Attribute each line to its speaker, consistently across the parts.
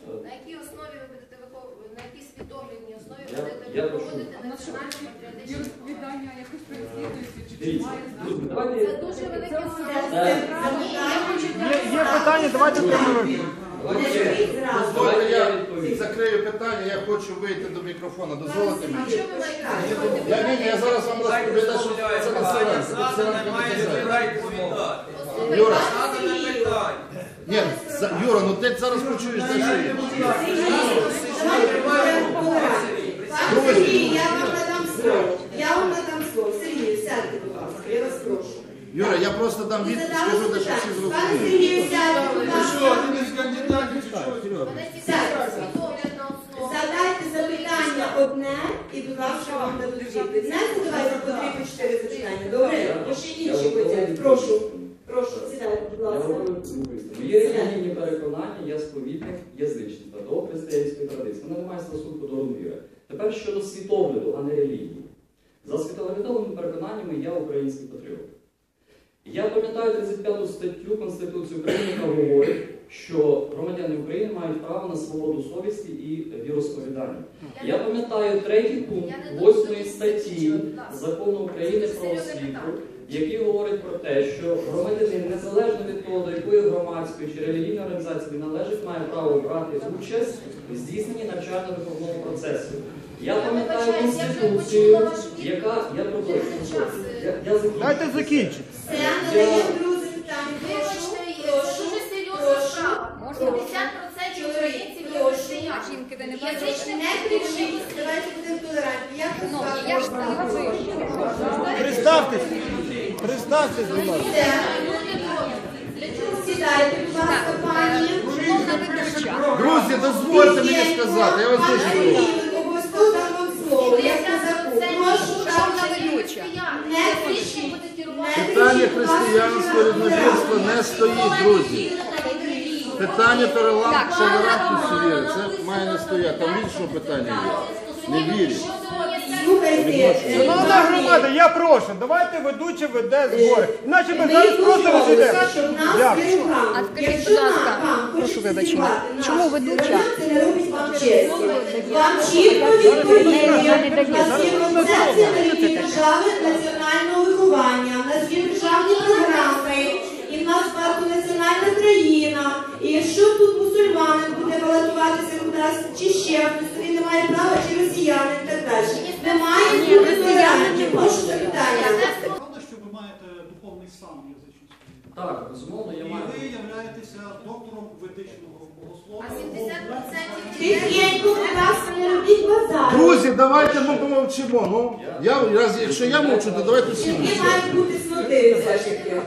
Speaker 1: На якій основі ви будете виховувати, на якій світоглядній основі ви будете проводити національно-патріотичні
Speaker 2: віддання якось переслідується, чи має
Speaker 1: Це дуже велике
Speaker 3: Є питання, давайте приймемо.
Speaker 4: Дозвольте, я закрию питання, я хочу вийти до мікрофона. Дозволите мені? Я зараз вам розповідаю, що це населення. Юра, Юра, ну ти зараз почуєш, де що є.
Speaker 5: Сергій, я вам надам слово. Сергій, сядьте, будь ласка, я вас прошу.
Speaker 4: Юра, я просто дам відповідь, скажу, де що всі зрозуміють.
Speaker 5: Пане Сергію, сядьте, будь ласка. Задайте запитання одне і, будь ласка, вам дадуть відповідь. Не задавайте по 3-4 запитання. Добре? Бо ще інші хотять. Прошу, сідайте, будь ласка.
Speaker 6: Моє релігійні переконання, я сповідник язичництва, до християнської традиції. Вона не має стосунку до віри. Тепер щодо світогляду, а не релігії. За світоглядовими переконаннями я український патріот. Я пам'ятаю 35 статтю Конституції України, яка говорить, що громадяни України мають право на свободу совісті і віросповідання. Я пам'ятаю 3-й пункт 8 статті Закону України про освіту, який говорить про те, що громадянин, незалежно від того, до якої громадської чи релігійної організації він належить, має право брати участь в здійсненні навчально-виховного процесу. Я пам'ятаю Конституцію, яка...
Speaker 3: Дайте закінчити.
Speaker 5: Це надає друзі питання.
Speaker 1: Вибачте, це дуже серйозна справа. 50% українців є християни. Язичним
Speaker 5: Не кричіть, давайте будемо толерантні. Я
Speaker 3: Представтесь, будь ласка.
Speaker 5: Сідайте, будь ласка, пані.
Speaker 4: Друзі, дозвольте мені сказати, я вас дуже прошу.
Speaker 5: Обов'язково дам вам слово. Я сказав, прошу, не кричіть.
Speaker 4: Питання християнства, рідновірства не стоїть, друзі. Питання толерантності віри, це має не стояти. Там іншого питання є. Не вірю.
Speaker 3: Шановна громада, я прошу, давайте ведучий веде збори. Іначе ми зараз просто розійдемо. Дякую.
Speaker 7: А скажіть, будь ласка, прошу вибачення, чому ведуча?
Speaker 5: Це не робить вам честь. Вам чітко відповідає. Це держави національного виховання, в нас є державні програми, і в нас багатонаціональна країна. І якщо тут мусульманин буде балотуватися кудись, чи ще хтось, то він не має права, чи росіянин, і так далі. Немає бути толерантні. Прошу запитання.
Speaker 8: Правда, що ви маєте духовний сан язичницький?
Speaker 6: Так, безумовно, я маю.
Speaker 8: І ви являєтеся доктором ведичного богослов'я.
Speaker 1: А 70%
Speaker 5: Тихенько, будь ласка, не робіть базар.
Speaker 4: Друзі, давайте ми помовчимо. Ну, якщо я мовчу, то давайте всі
Speaker 5: Які
Speaker 4: мовчимо.
Speaker 5: мають бути сноти все ж таки?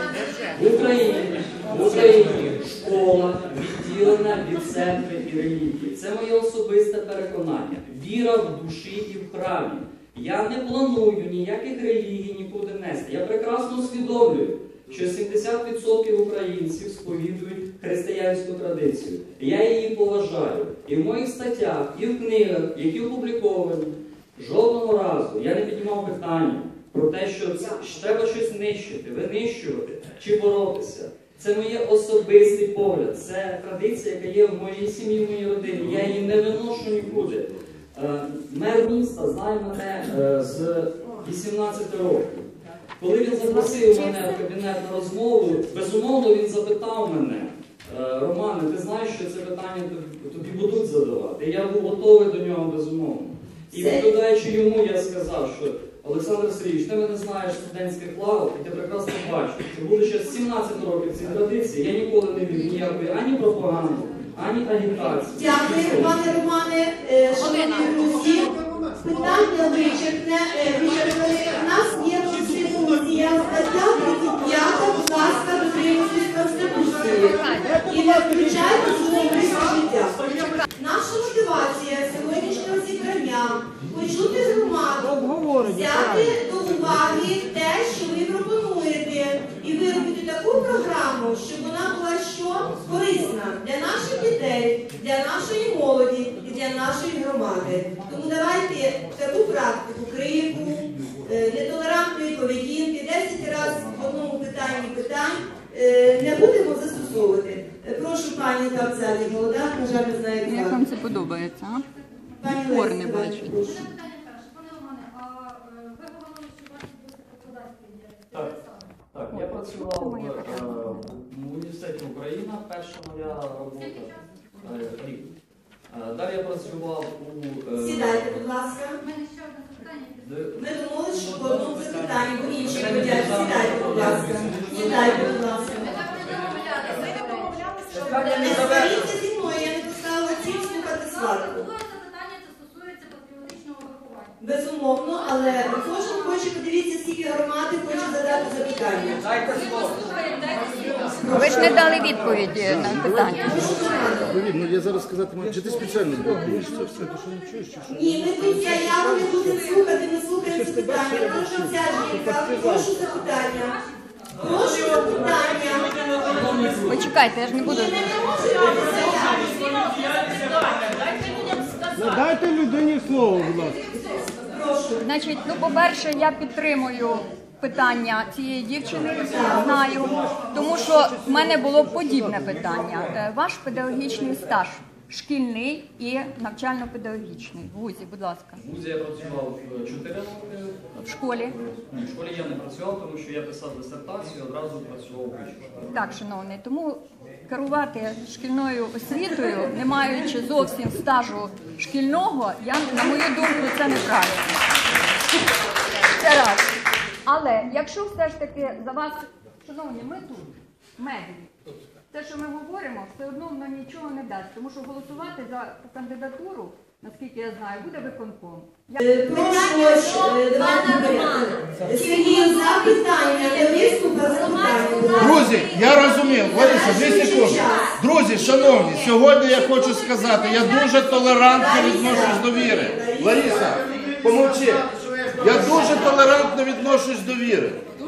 Speaker 6: В Україні школа відділена від церкви і релігії. Це моє особисте переконання. Віра в душі і в храмі. Я не планую ніяких релігій нікуди нести. Я прекрасно усвідомлюю, що 70% українців сповідують християнську традицію. Я її поважаю. І в моїх статтях, і в книгах, які опубліковані, жодного разу я не піднімав питання про те, що треба щось нищити, винищувати чи боротися. Це моє особистий погляд. Це традиція, яка є в моїй сім'ї, в моїй родині. Я її не виношу нікуди. Мер міста знає мене з 18 років. Коли він запросив мене в кабінет на розмову, безумовно він запитав мене: Романе, ти знаєш, що це питання тобі будуть задавати? І я був готовий до нього, безумовно. І відповідаючи йому, я сказав, що Олександр Сергійович, ти мене знаєш студентських лав, і ти прекрасно бачиш, що будучи з 17 років цій традиції, я ніколи не вів ніякої ані пропаганди, ані агітації.
Speaker 5: Дякую, пане Романе. Шановні друзі, питання вичерпне. У нас є Конституція, стаття 35, будь ласка, дотримуйтесь Конституції. І не включайте особисте життя. Наша мотивація сьогоднішнього зібрання – почути громаду, взяти до уваги те, що ви пропонуєте, і виробити таку програму, щоб вона була що? Корисна для наших дітей, для нашої молоді і для нашої громади. Тому давайте таку практику крику, нетолерантної поведінки, 10 разів в одному питанні питань не будемо застосовувати. Прошу пані там ззаді, молода. жаль, не знаю,
Speaker 7: Як вам це подобається, а?
Speaker 5: Пані
Speaker 7: Упор
Speaker 5: Леся,
Speaker 7: не
Speaker 5: давайте,
Speaker 7: бачить.
Speaker 5: прошу.
Speaker 1: Питання перше. Пане Романе, а ви говорили, що ваші діти викладацькі діяльності.
Speaker 6: Так.
Speaker 1: Де саме?
Speaker 6: Так, я працював в університеті Україна, перша моя робота. Рік. Далі я працював у...
Speaker 5: Сідайте, будь ласка.
Speaker 1: У мене ще одне запитання.
Speaker 5: Ми домовилися, що по одному запитанню, бо інші ходять. Сідайте, будь ласка. Сідайте, будь ласка.
Speaker 1: Ми так не домовлялися. Ми не домовлялися.
Speaker 5: Не сваріться зі мною, я не поставила ціль слухати сварку.
Speaker 1: Друге запитання, це стосується патріотичного виховання.
Speaker 5: Безумовно, але кожен хоче, подивіться, скільки громади хоче задати запитання.
Speaker 6: Дайте слово.
Speaker 7: Ви ж не дали відповіді на питання.
Speaker 4: Привіт, ну я зараз сказати, чи ти спеціально боїш це все? Ти що не чуєш, чи що?
Speaker 5: Ні, ми тут заяву не будемо слухати, не слухаємо запитання. Прошу ця жінка, прошу запитання. Прошу запитання.
Speaker 7: Почекайте, я ж не буду.
Speaker 3: Дайте людині слово, будь ласка.
Speaker 7: Значить, ну, по-перше, я підтримую питання цієї дівчини, знаю, тому що в мене було подібне питання. Ваш педагогічний стаж шкільний і навчально-педагогічний. В вузі, будь ласка.
Speaker 6: В вузі я працював 4 роки.
Speaker 7: В школі.
Speaker 6: Ні, в школі я не працював, тому що я писав дисертацію, одразу працював у вищій школі.
Speaker 7: Так, шановний, тому керувати шкільною освітою, не маючи зовсім стажу шкільного, я, на мою думку, це неправильно. Це раз. Але якщо все ж таки за вас, шановні, ми тут, медії, те, що ми говоримо, все одно воно нічого не дасть, тому що голосувати за кандидатуру, наскільки я знаю, буде виконком.
Speaker 5: Сергію, запитання, не виступ, а запитання.
Speaker 4: Друзі, я розумів, Лариса, 2 секунди. Друзі, шановні, сьогодні я хочу сказати, я дуже толерантно відношусь до віри. Лариса, помовчи. Я дуже толерантно відношусь до віри.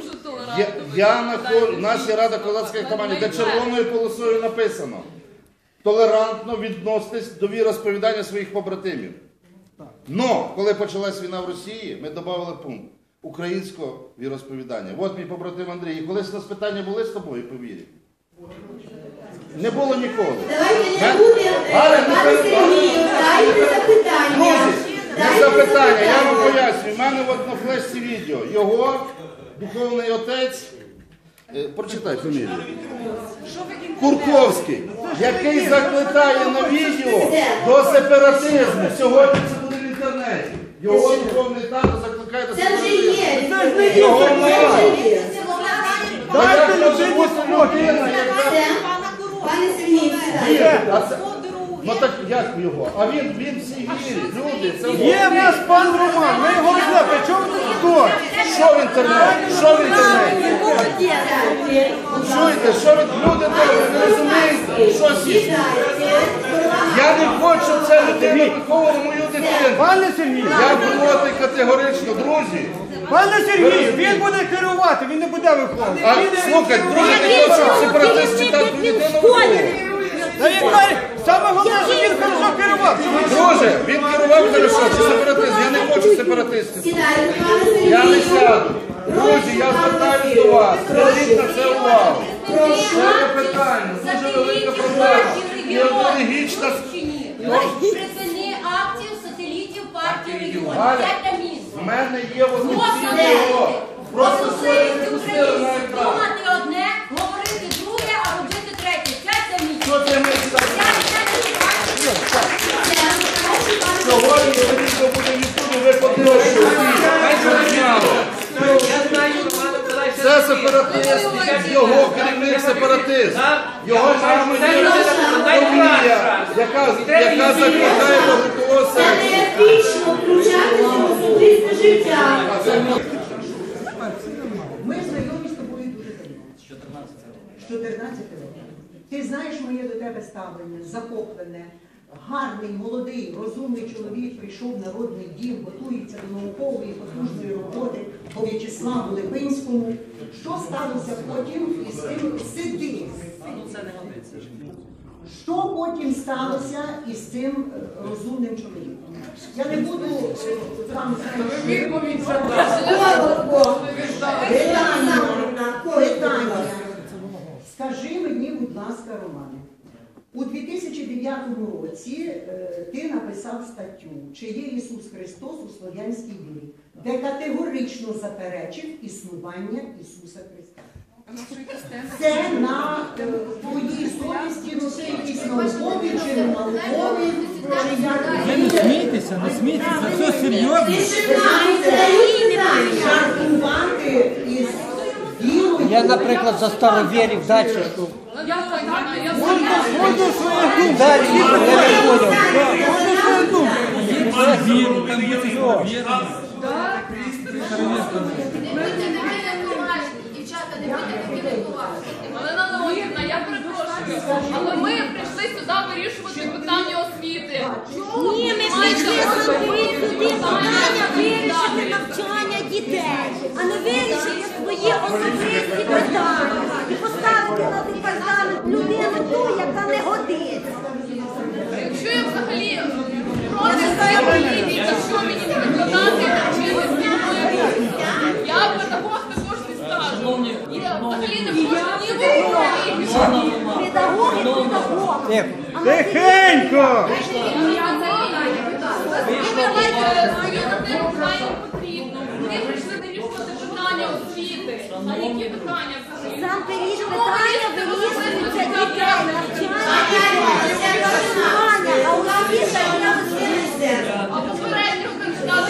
Speaker 4: У нас є Рада козацької команди, де червоною полосою написано: толерантно відноситись до віросповідання своїх побратимів. Но, коли почалась війна в Росії, ми додали пункт українського віросповідання. От мій побратим Андрій. І колись у нас питання були з тобою по вірі? Не було ніколи.
Speaker 5: Давайте не будемо, пане Сергію, дайте запитання.
Speaker 4: Друзі, не запитання, я вам пояснюю. У мене от на флешці відео. Його духовний отець, прочитай фамілію, Курковський, який закликає на відео до сепаратизму. Сьогодні це буде в інтернеті. Його духовний тато закликає до
Speaker 5: Це вже
Speaker 4: сепаратизму.
Speaker 5: є.
Speaker 3: Це ж не є.
Speaker 4: Його
Speaker 5: Це
Speaker 4: мама.
Speaker 5: вже є.
Speaker 3: Дайте людині слово.
Speaker 5: Це, пане Сергію, сідайте.
Speaker 4: Ну так як його? А він всі вірі, люди, це
Speaker 3: Є в нас пан Роман, ми його знаємо. При чому тут хто?
Speaker 4: що в інтернеті? Що в інтернеті? Чуєте, що ви люди добре, ви розумієте? Що сісти? Я не хочу, щоб ця людина виховувала мою дитину.
Speaker 3: Пане Сергію,
Speaker 4: Я проти категорично, друзі.
Speaker 3: пане Сергію, він буде керувати, він не буде виходити.
Speaker 4: А слухай, друзі, ти хочеш сепаратист читати дитину виховувати?
Speaker 3: Та яка саме головне, що він хорошо керував.
Speaker 4: Друже, він керував хорошо, чи сепаратист? Я не хочу сепаратистів.
Speaker 5: Сідайте, пане Сергію.
Speaker 4: Я не сяду. Друзі, я звертаюсь до вас. Зверніть на це увагу. Це питання, дуже велика проблема. Ідеологічна...
Speaker 1: Припини актів сателітів партії регіонів.
Speaker 4: Галя,
Speaker 1: Це для міста.
Speaker 4: в мене є офіційного. Просто своє не пустили на екран.
Speaker 1: Думати одне, говорити друге, а робити третє. Це місце.
Speaker 4: Що це ми сьогодні відео буде в Ютубі, ви подивитеся. Це сепаратист, його керівник сепаратист. Його мама є фамілія, яка закликає до групового
Speaker 5: Це
Speaker 4: сексу.
Speaker 5: не етично включатися в особисте життя.
Speaker 9: Ми знайомі з тобою дуже давно.
Speaker 6: З 14 років.
Speaker 9: З 14 років. Ти знаєш моє до тебе ставлення, захоплене, гарний, молодий, розумний чоловік прийшов в Народний дім, готується до наукової потужної роботи по В'ячеславу Липинському. Що сталося потім із тим сиди?
Speaker 6: Це не годиться.
Speaker 9: Що потім сталося із цим розумним чоловіком? Я не буду там
Speaker 5: Коротко.
Speaker 9: питання. Скажи мені, будь ласка, Романе, У 2009 році ти написав статтю «Чи є Ісус Христос у слов'янській вірі?», де категорично заперечив існування Ісуса Христа. Це на твоїй совісті, ну це якісь наукові чи не наукові, чи як...
Speaker 3: Не смійтеся, не смійтеся, це все серйозно.
Speaker 9: Жартувати із вірою...
Speaker 10: Я, наприклад, за старовірів далі.
Speaker 3: Можна своє думки.
Speaker 10: Далі, я не поняв.
Speaker 3: Можна своє думки. Віру, там буде що.
Speaker 1: Не будьте такі неповажні, дівчата, не будьте такі неповажні.
Speaker 2: Олена Леонідівна, я перепрошую, але ми прийшли сюди вирішувати питання освіти.
Speaker 11: Ні, ми прийшли сюди вирішити навчання дітей, а не вирішити свої особисті питання і поставити на департамент людину ту, яка не годиться.
Speaker 2: Якщо я взагалі проти релігії, то що мені викладати вчити спільною? Я педагог також зі стажу. Я взагалі не проти ні релігії.
Speaker 11: Педагоги педагог.
Speaker 3: Тихенько!
Speaker 2: Ми прийшли вирішувати питання освіти. А які питання взагалі?
Speaker 11: Сам питання вирішуються дітей, навчання, а освіта я вирішується.
Speaker 2: А попереднього кандидата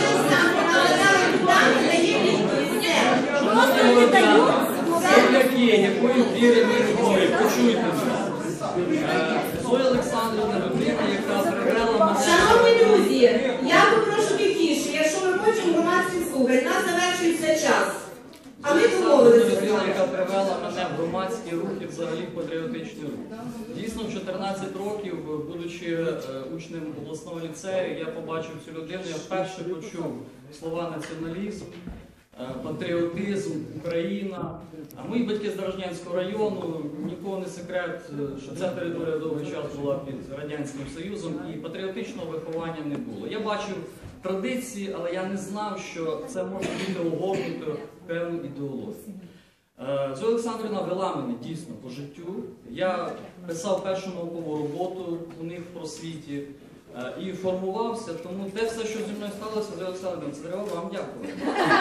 Speaker 11: Просто не дають.
Speaker 6: Земляки, якої віри ми говоримо, почуйте мене. Зоя Олександрівна людина, яка привела мене...
Speaker 5: Шановні друзі, я попрошу тихіше, якщо ми хочемо громадські слухати, у нас завершується час. А ми домовилися.
Speaker 6: Людина, яка привела мене в громадський рух і взагалі в патріотичний рух. Дійсно, в 14 років, будучи учнем обласного ліцею, я побачив цю людину, я вперше почув слова націоналізм, патріотизм, Україна. А мої батьки з Дорожнянського району, нікого не секрет, що ця територія довгий час була під Радянським Союзом і патріотичного виховання не було. Я бачив традиції, але я не знав, що це може бути огорнуто в певну ідеологію. Зоя Олександрівна вела мене дійсно по життю. Я писав першу наукову роботу у них в просвіті і формувався, тому те все, що зі мною сталося, Зоя Олександрівна, це треба вам дякувати.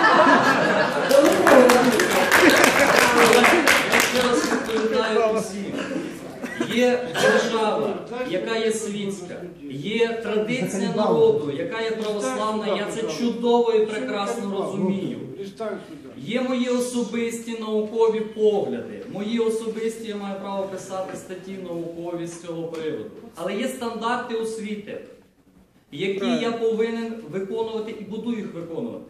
Speaker 6: Я ще раз відповідаю усім. Є держава, яка є світська, є традиція народу, яка є православна, я це чудово і прекрасно розумію. Є мої особисті наукові погляди, мої особисті, я маю право писати статті наукові з цього приводу. Але є стандарти освіти, які я повинен виконувати і буду їх виконувати.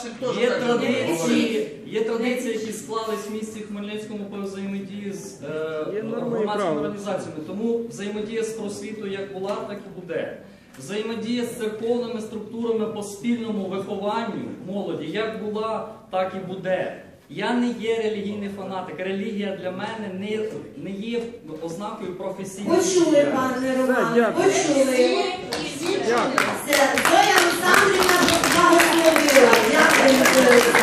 Speaker 6: Є традиції, які склались в місті Хмельницькому по взаємодії з громадськими організаціями. Тому взаємодія з просвітою як була, так і буде. Взаємодія з церковними структурами по спільному вихованню молоді як була, так і буде. Я не є релігійний фанатик. Релігія для мене не є ознакою професійної.
Speaker 5: Почули, пане Роман, почули. Зоя Олександрівна благословила. Дякую.